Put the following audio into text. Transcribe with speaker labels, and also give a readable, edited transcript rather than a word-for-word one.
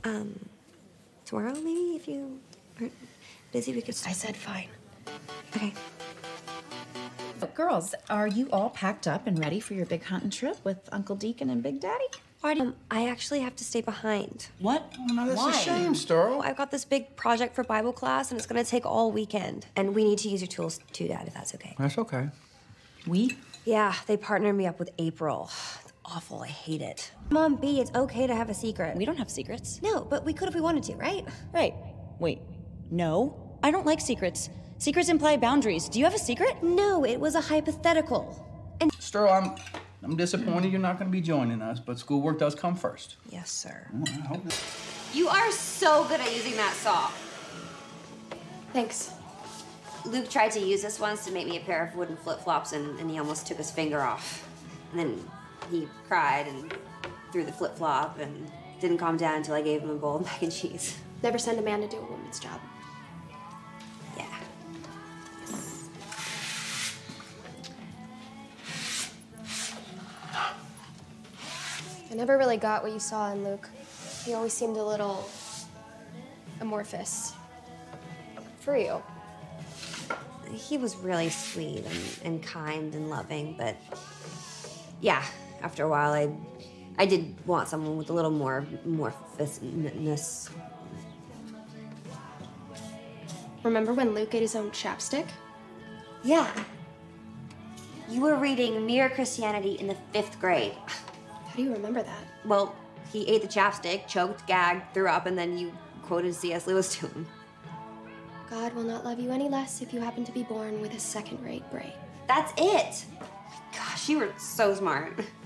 Speaker 1: Tomorrow, maybe, if you aren't busy, we could...
Speaker 2: I said fine.
Speaker 1: Okay.
Speaker 3: Girls, are you all packed up and ready for your big hunting trip with Uncle Deacon and Big Daddy?
Speaker 1: I actually have to stay behind.
Speaker 3: What?
Speaker 4: Oh, no, that's
Speaker 3: Why?
Speaker 4: a shame, Sterl.
Speaker 1: I've got this big project for Bible class, and it's gonna take all weekend. And we need to use your tools too, Dad, if that's okay.
Speaker 4: That's okay.
Speaker 3: We?
Speaker 1: Yeah, they partnered me up with April. It's awful, I hate it. Mom, B, it's okay to have a secret.
Speaker 2: We don't have secrets.
Speaker 1: No, but we could if we wanted to, right?
Speaker 2: Right. Wait. No. I don't like secrets. Secrets imply boundaries. Do you have a secret?
Speaker 1: No, it was a hypothetical. And
Speaker 4: Sterl, I'm disappointed you're not going to be joining us, but schoolwork does come first.
Speaker 1: yes, sir.
Speaker 4: Well, I hope
Speaker 1: You are so good at using that saw.
Speaker 5: Thanks.
Speaker 1: Luke tried to use this once to make me a pair of wooden flip-flops, and he almost took his finger off. And then he cried and threw the flip-flop and didn't calm down until I gave him a bowl of mac and cheese.
Speaker 5: Never send a man to do a woman's job.
Speaker 1: Yeah.
Speaker 5: I never really got what you saw in Luke. He always seemed a little amorphous. For you.
Speaker 1: He was really sweet and kind and loving, but yeah, after a while I did want someone with a little more amorphousness.
Speaker 5: Remember when Luke ate his own chapstick?
Speaker 1: Yeah. You were reading Mere Christianity in the 5th grade.
Speaker 5: How do you remember that?
Speaker 1: Well, he ate the chapstick, choked, gagged, threw up, and then you quoted C.S. Lewis to him.
Speaker 5: God will not love you any less if you happen to be born with a second-rate brain.
Speaker 1: That's it. Gosh, you were so smart.